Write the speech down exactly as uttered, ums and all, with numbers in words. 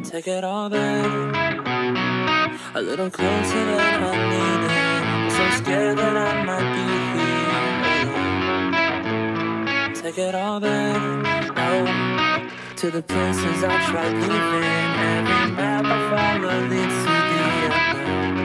Take it all back, a little closer than I needed. I'm so scared that I might be here. Take it all back, no, to the places I tried leaving. Every map I follow leads to the unknown.